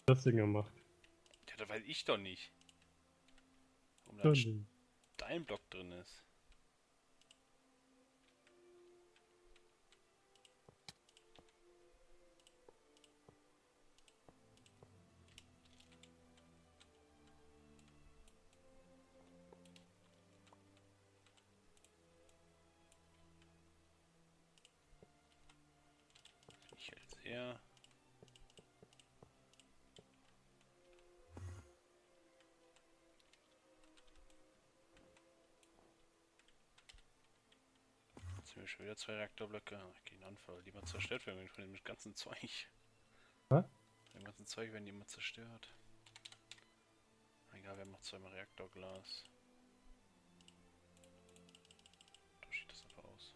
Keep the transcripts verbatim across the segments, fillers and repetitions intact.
das Ding gemacht? Ja, das weiß ich doch nicht. Warum da Ja, ein nee. Steinblock drin ist. Ich jetzt eher. Jetzt sind wir schon wieder zwei Reaktorblöcke. Ach, gegen Anfall. Die mal zerstört werden von dem ganzen Zeug. Was? Von dem ganzen Zeug werden die immer zerstört. Egal, wir haben noch zweimal Reaktorglas. Tausche ich das einfach aus.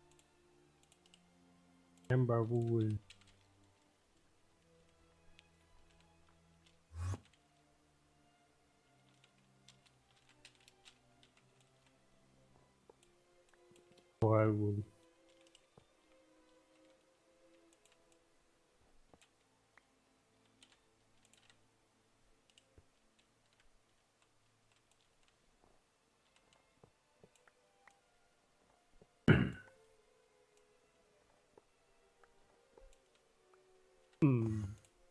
Amber Wool. Coral Wool. Hm.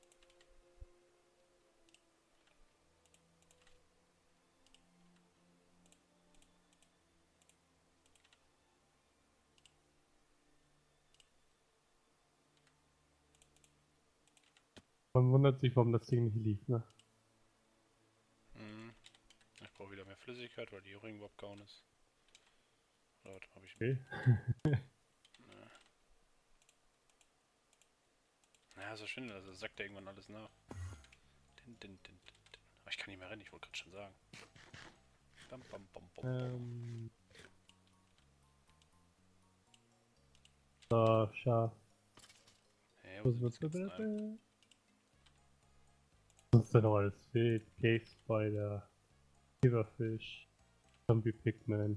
Man wundert sich, warum das Ding nicht lief, ne? Hm. Ich brauche wieder mehr Flüssigkeit, weil die Ring überhaupt kaum ist. Oder was habe ich? Okay. Ne. Naja, so schön, also sagt er irgendwann alles nach. Din, din, din, din, din. Aber ich kann nicht mehr rennen, ich wollte gerade schon sagen. Bam, bam, bam, bam, bam. Ähm. So, Schaf. Hä, wo Was sind wird jetzt geht's rein? Was ist denn noch alles fehlt? Cave Spider, Silverfish, Zombie Pigman,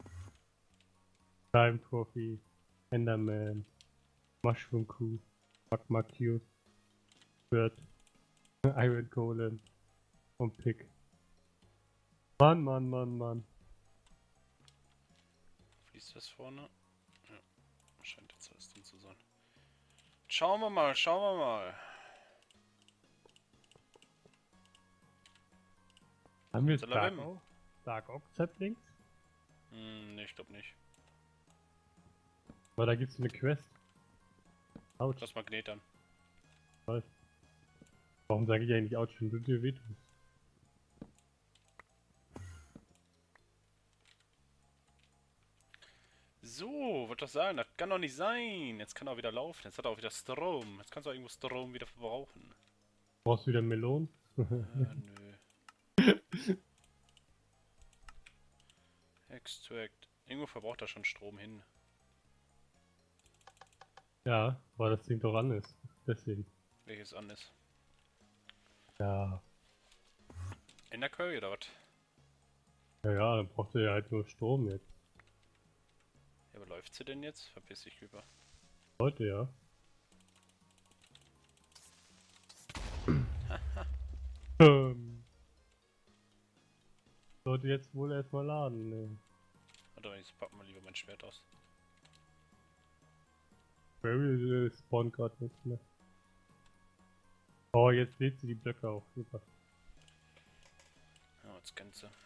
Time Trophy, Enderman, Mushroom Crew, Magma Cube, Bird, Iron Golem und Pig. Mann, Mann, Mann, Mann. Fließt das vorne? Ja, scheint jetzt alles drin zu sein. Schauen wir mal, schauen wir mal. Haben wir jetzt Dark Salavim. Oak? Dark Oak Saplings? Hm, ne, ich glaube nicht. Aber da gibt's eine Quest. Autsch. Das Magnet an. Warum sage ich eigentlich Autsch, wenn du dir wehtust? So, wird das sein? Das kann doch nicht sein. Jetzt kann er auch wieder laufen. Jetzt hat er auch wieder Strom. Jetzt kannst du auch irgendwo Strom wieder verbrauchen. Brauchst du wieder Melonen? Äh, nö. Extract. Irgendwo verbraucht er schon Strom hin. Ja, weil das Ding doch an ist. Deswegen. Welches an ist. Ja. In der Query oder was? Ja, ja, dann braucht er ja halt nur Strom jetzt. Ja, aber läuft sie denn jetzt? Verpiss dich rüber. Heute ja. ähm. Sollte jetzt wohl erstmal laden, ne? Warte, ich pack mal lieber mein Schwert aus. Barry äh, spawnt gerade nichts mehr. Oh, jetzt lädt sie die Blöcke auf. Super. Ja, jetzt kennst du.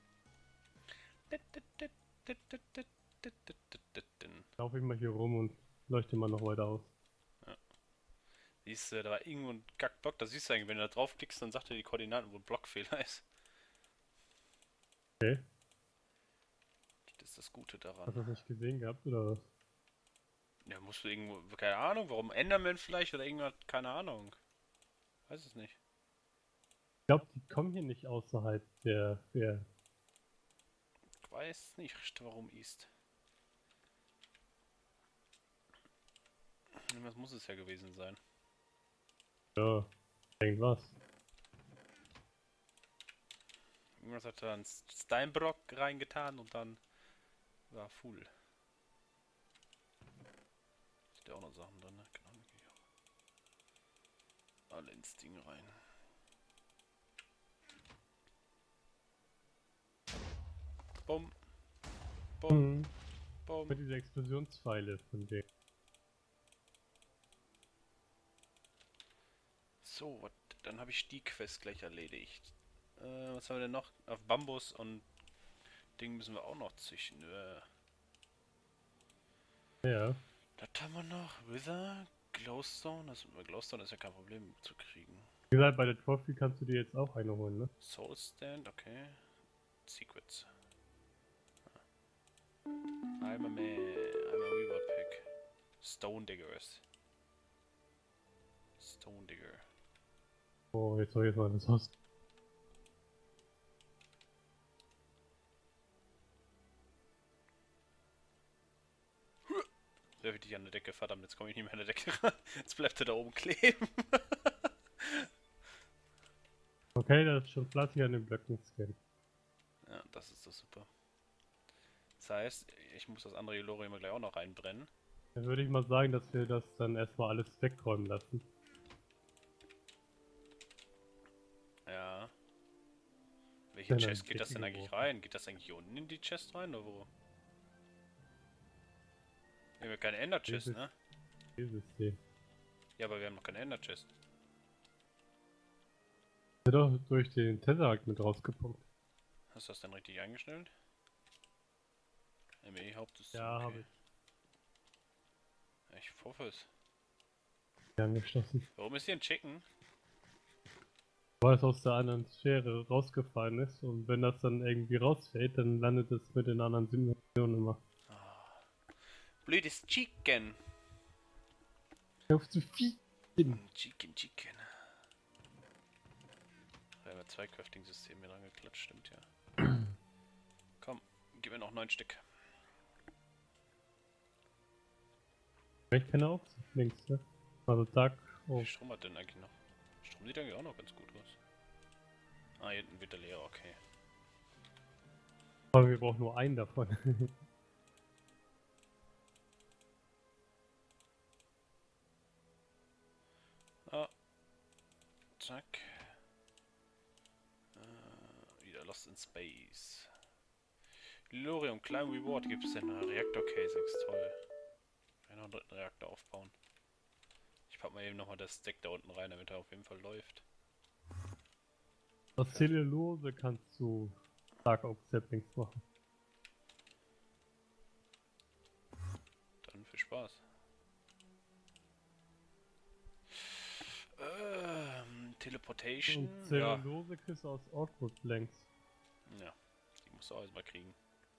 Lauf ich mal hier rum und leuchte mal noch weiter aus. Ja. Siehst du, da war irgendwo ein Kackblock, da siehst du eigentlich, wenn du da draufklickst, dann sagt er die Koordinaten, wo ein Blockfehler ist. Okay. Das ist das Gute daran. Hast du das nicht gesehen gehabt oder was? Ja, musst du irgendwo, keine Ahnung, warum Enderman vielleicht oder irgendwas, keine Ahnung. Weiß es nicht. Ich glaube, die kommen hier nicht außerhalb der, der. Ich weiß nicht, warum ist. Was muss es ja gewesen sein? Ja, irgendwas. Irgendwas hat da ein Steinbrock reingetan und dann war full. Sind ja auch noch Sachen drin, ne? Genau, alle ins Ding rein. Bumm. Bumm. Mhm. Bumm. Mit diese Explosionspfeile von denen. So, wat, dann habe ich die Quest gleich erledigt. Äh, was haben wir denn noch? Auf Bambus und Ding müssen wir auch noch züchten. Äh, Ja. das haben wir noch. Wither, Glowstone. Das, Glowstone ist ja kein Problem zu kriegen. Wie gesagt, bei der Trophy kannst du dir jetzt auch eine holen, ne? Soul Stand, okay. Secrets. I'm a man. I'm a Weaver Pick. Stone Diggers. Stone Digger. Oh, jetzt soll ich jetzt mal das Haus. Werfe ich dich an der Decke, verdammt, jetzt komme ich nicht mehr an der Decke ran. Jetzt bleibt er da oben kleben. Okay, das ist schon fleißig an den Blöcken scannen. Ja, das ist doch super. Das heißt, ich muss das andere Ilorium gleich auch noch reinbrennen. Dann würde ich mal sagen, dass wir das dann erstmal alles wegräumen lassen. Ja. Welche Ja, dann Chest geht das denn Decke eigentlich geworfen. rein? Geht das eigentlich hier unten in die Chest rein oder wo? Wir haben ja keine Ender Chest, Dieses- ne? Dieses System. Ja, aber wir haben noch keine Ender Chest. Wird doch durch den Tesseract mit rausgepumpt. Hast du das denn richtig eingestellt? M E Haupt ist Ja, okay. habe ich. Ich hoffe es. Angeschlossen. Warum ist hier ein Chicken? Weil es aus der anderen Sphäre rausgefallen ist und wenn das dann irgendwie rausfällt, dann landet es mit den anderen Simulationen immer. Blödes Chicken. Auf zu viel. Chicken, Chicken. Da haben wir zwei Crafting-Systeme dran geklatscht, stimmt ja. Komm, gib mir noch neun Stück. Ich kenne auch links, ne? Also Tag. Wie Oh. viel Strom hat denn eigentlich noch? Strom sieht eigentlich auch noch ganz gut aus. Ah, hier hinten wird der leer, okay. Aber wir brauchen nur einen davon. Ah. Zack. Äh, wieder Lost in Space. Lorium, Climb Reward gibt es denn? Reaktor Casings, toll. Ich will noch einen dritten Reaktor aufbauen. Ich pack mal eben nochmal das Deck da unten rein, damit er auf jeden Fall läuft. Aus Zellulose kannst du Dark Oak Saplings machen. Dann viel Spaß. Ähm, Teleportation. Und Ja. Zellulose kriegst du aus Awkward Blanks. Ja, die musst du auch erstmal kriegen.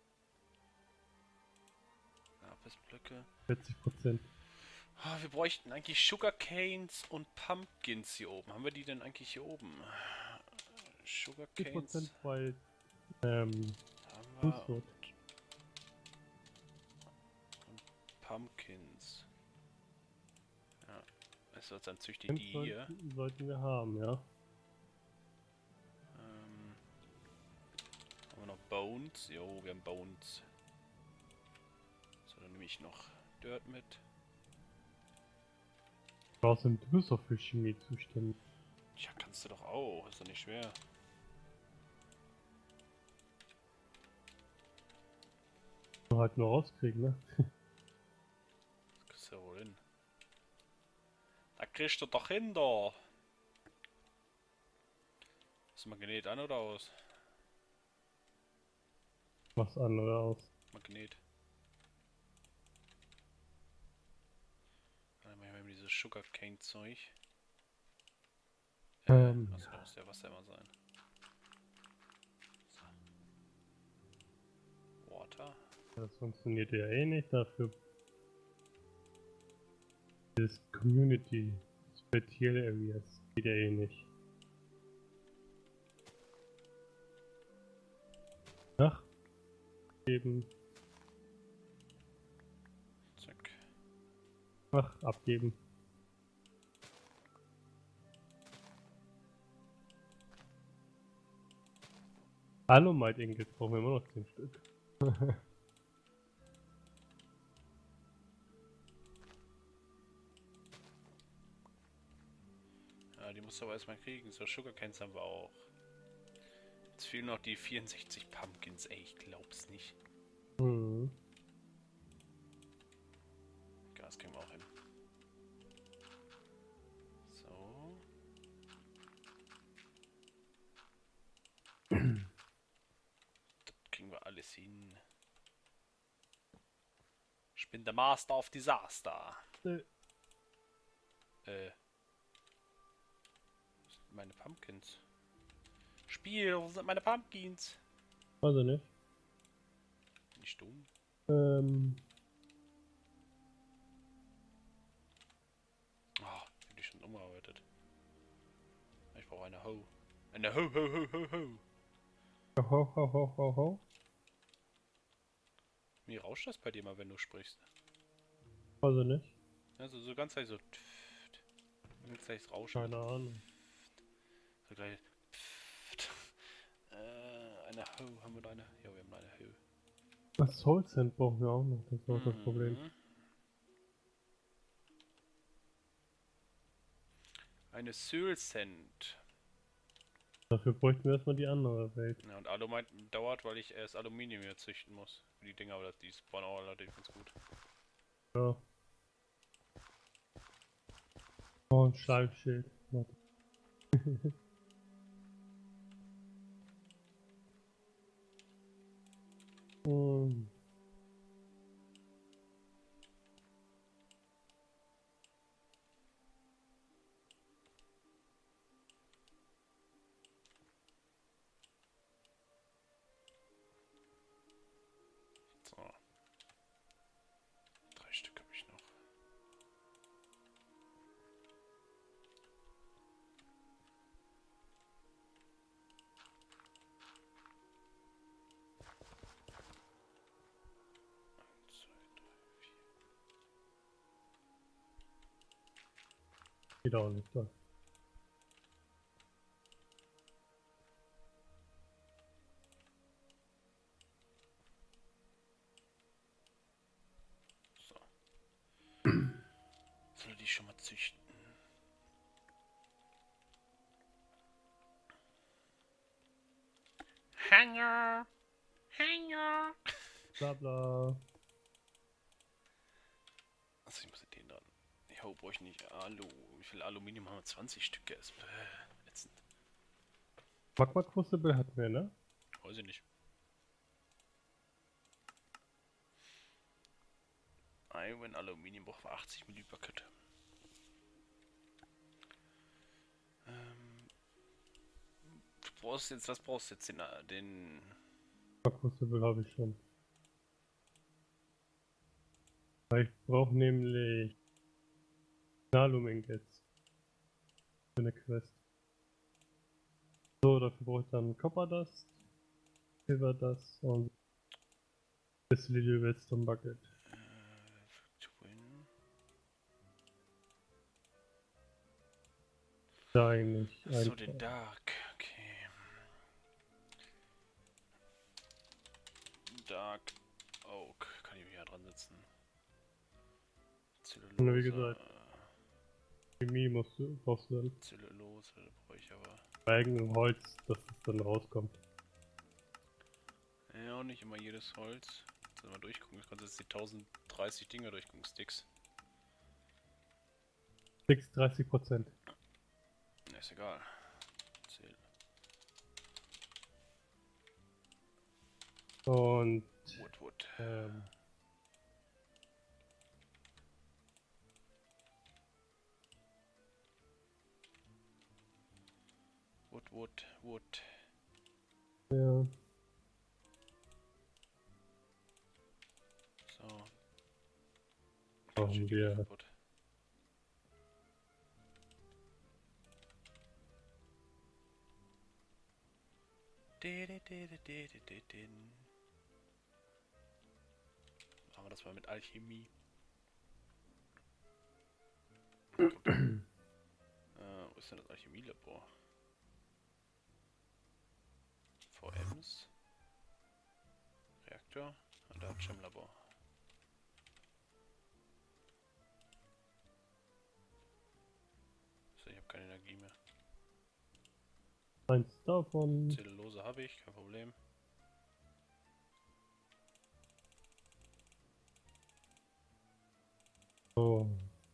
Apisblöcke. vierzig Prozent. Ah, wir bräuchten eigentlich Sugarcanes und Pumpkins hier oben. Haben wir die denn eigentlich hier oben? vier Sugarcanes Prozent bei ähm, haben wir Fußrot. und Pumpkins. Ja, es wird dann züchtig Den die hier. sollten, sollten wir haben, ja. Ähm, haben wir noch Bones? Jo, wir haben Bones. So, dann nehme ich noch Dirt mit. Außerdem, du bist doch für Chemie zuständig. Ja, kannst du doch auch. Ist doch nicht schwer. Du halt nur rauskriegen, ne? Das kriegst du ja wohl hin. Da kriegst du doch hin, da. Ist Magnet an oder aus? Was an oder aus. Magnet. Dann machen wir eben dieses Sugarcane-Zeug. Äh, Ähm. also da muss der Wasser immer sein. So. Water. Das funktioniert ja eh nicht, dafür das Community Special Areas geht ja eh nicht. Ach, eben, Zack. ach, abgeben. Hallo, Might Ingot, brauchen wir immer noch zehn Stück. Ja, die musst du aber erstmal kriegen. So, Sugarcanes haben wir auch. Jetzt fehlen noch die vierundsechzig Pumpkins, ey, ich glaub's nicht. Hm. Gas kriegen wir auch hin. So. Das kriegen wir alles hin. Ich bin der Master of Disaster. Äh. Äh. Was sind meine Pumpkins? Spiel, wo sind meine Pumpkins? Also nicht. Bin ich dumm? Ähm. Oh, ich hab die schon umgearbeitet. Ich brauche eine Ho. Eine Ho, Ho, Ho, Ho, Ho. Ho, ho, ho, ho, ho. Wie rauscht das bei dir mal, wenn du sprichst? Also nicht. Also so ganz leicht so. Ganz leicht rauschen. Keine Ahnung. So gleich. Äh, eine Ho. Haben wir da eine? Ja, wir haben eine Ho. Das Soul Sand brauchen wir auch noch. Das ist auch das Problem. Mhm. Eine Soul Sand. Dafür bräuchten wir erstmal die andere Welt. Ja, und Aluminium dauert, weil ich erst Aluminium hier züchten muss. Für die Dinger, aber die spawnen auch relativ ganz gut. Ja. Oh, ein Schleimschild. Warte. um. So. Drei Stück habe ich noch. Eins, zwei, drei, vier. Geht auch nicht. Doch. So. Soll die schon mal züchten? Hanger! Hanger! Bla bla. Also ich muss den dran. Ich hoffe, brauche ich nicht Alu. Wie viel Aluminium haben wir? zwanzig Stück erst. Bäh, ätzend. Magma Crucible hatten wir, ne? Weiß ich nicht. Iron Aluminium braucht wir achtzig Millipaket. Ähm, du brauchst jetzt, was brauchst du jetzt? Den, den Magma Crucible habe ich schon. Ich brauche nämlich Nalumen-Ingots für eine Quest. So, dafür brauche ich dann Copper Dust, Silver Dust und das Little Redstone Bucket. äh, Twin. Da eigentlich So, einfach. den Dark. Okay. Dark Oak. Kann ich mich ja dran setzen. Zellulose. Und wie gesagt, Chemie musst du, brauchst du dann. Zellulose brauche ich aber. Eigen Holz, dass es dann rauskommt. Ja, auch nicht immer jedes Holz. Sollen wir durchgucken? Ich konnte jetzt die tausenddreißig Dinger durchgucken, Sticks. Sticks dreißig Prozent. Ja, ist egal. Zähl. Und Wood, Wood. ähm, Wood, Wood, Wood. ja. So. Brauchen wir. Kaputt. Machen wir das mal mit Alchemie. äh, wo ist denn das Alchemielabor? V Ms. Reaktor. Und da Chem-Labor. So, ich habe keine Energie mehr. Eins davon. Zellulose habe ich, kein Problem. So.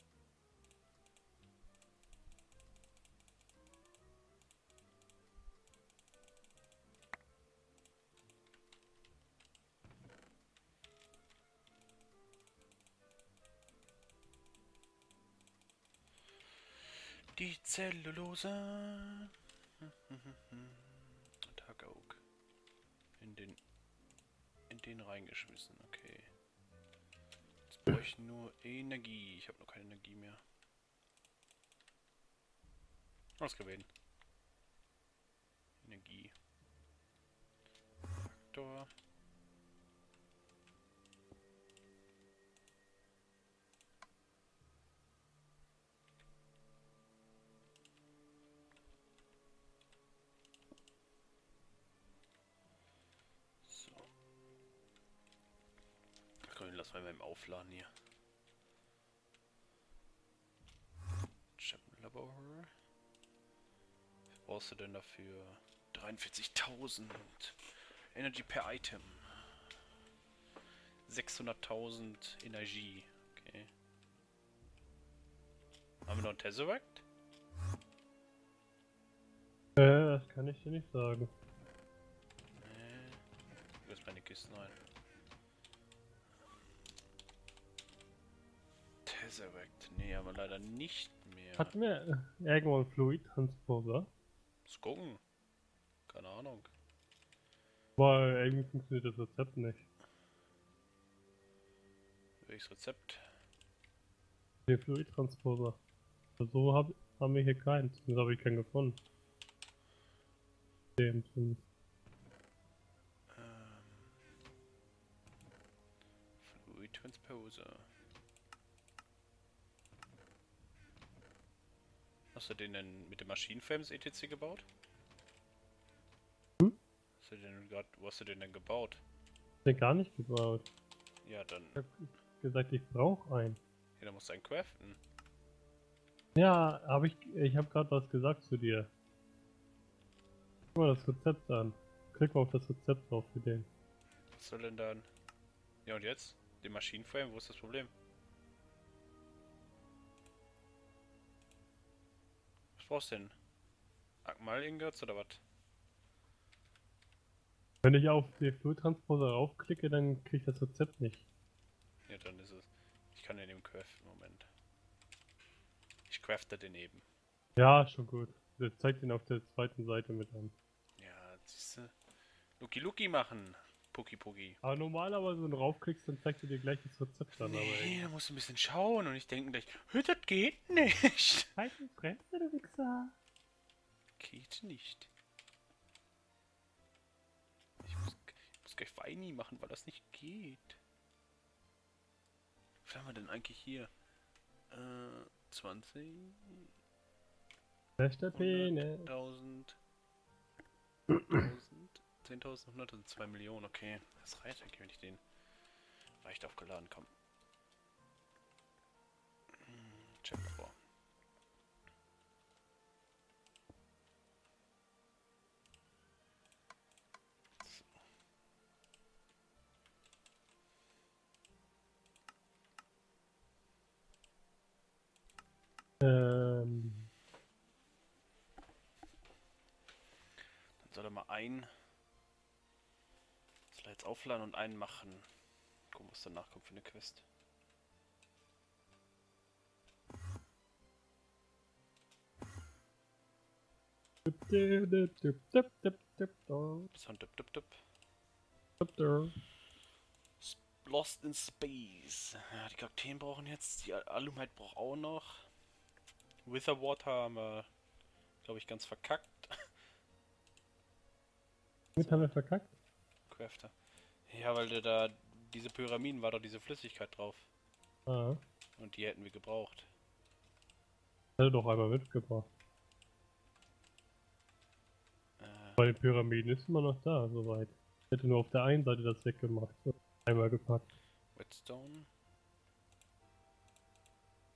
Die Zellulose. Tag Oak. In den. In den reingeschmissen, okay. Jetzt brauche ich nur Energie. Ich habe noch keine Energie mehr. Ausgewählt. Energie. Faktor. So. Komm, lass mal beim Aufladen hier. Chapman-Labor. Was brauchst du denn dafür? dreiundvierzigtausend. Energy per Item. sechshunderttausend Energie. Okay. Haben wir noch einen Tesseract? Äh, das kann ich dir nicht sagen. Nee. Ich lass meine Kisten rein. Tesseract. Nee, aber leider nicht mehr. Hatten wir irgendwo einen Fluid-Transporter? Muss gucken. Keine Ahnung. Weil irgendwie funktioniert das Rezept nicht. Welches Rezept? Den Fluid-Transporter. So hab, haben wir hier keinen. Zumindest habe ich keinen gefunden. Den zumindest. Ähm. Fluid Transposer. Hast du den denn mit den Maschinenframes et cetera gebaut? Hm? Hast du den grad, wo hast du den denn gebaut? Den gar nicht gebaut. Ja, dann. Ich hab gesagt, ich brauche einen. Ja, dann musst du einen craften. Ja, habe ich. Ich habe gerade was gesagt zu dir. Guck mal das Rezept an. Klick mal auf das Rezept drauf für den. Was soll denn dann? Ja, und jetzt? Den Maschinenframe, wo ist das Problem? Was brauchst du denn? Akmal Ingots oder was? Wenn ich auf den Fluid-Transporter raufklicke, dann krieg ich das Rezept nicht. Ja, dann ist es. Ich kann den eben craften. Moment. Ich crafte den eben. Ja, schon gut. Der zeigt ihn auf der zweiten Seite mit an. Ja, siehst du. Luki Luki machen. Puki Puki. Aber normalerweise, wenn du raufklickst, dann zeigt er dir gleich das Rezept an. Nee, da musst du ein bisschen schauen und ich denke gleich, "Hä, das geht nicht. Halt die Fresse, du Wichser. Geht nicht. Ich muss, ich muss gleich Weini machen, weil das nicht geht. Was haben wir denn eigentlich hier? Äh, zwanzig. Rechter Penis. hunderttausend. tausend. zehntausend, hunderttausend, zwei Millionen, okay. Das reicht eigentlich, wenn ich den leicht aufgeladen komme. Hm, check vor. Ähm. Dann soll er mal ein. Soll er jetzt aufladen und einen machen. Gucken, was danach kommt für eine Quest. Sound dip dip dip. Lost in Space. Ja, die Kakteen brauchen jetzt. Die Alumite braucht auch noch. Witherwater haben wir, glaube ich, ganz verkackt. Mit haben wir verkackt? Crafter. Ja, weil da diese Pyramiden war doch diese Flüssigkeit drauf. Ah. Und die hätten wir gebraucht. Hätte doch einmal mitgebracht. Äh, Bei den Pyramiden ist immer noch da, soweit. Ich hätte nur auf der einen Seite das weggemacht. Einmal gepackt. Whetstone.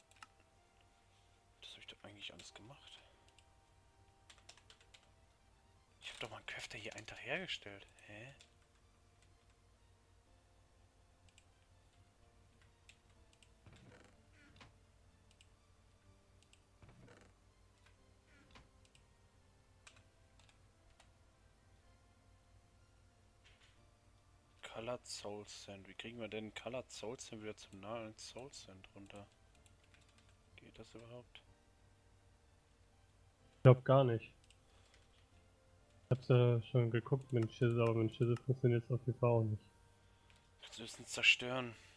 Das habe ich doch eigentlich alles gemacht. hab doch mal einen Köfter hier einen Tag hergestellt. Hä? Colored Soul Sand. Wie kriegen wir denn Colored Soul Sand wieder zum nahen Soul Sand runter? Geht das überhaupt? Ich glaube gar nicht. Ich hab's ja schon geguckt mit dem Schissel, aber mit dem Schissel funktioniert es auf jeden Fall auch nicht. Wir müssen zerstören.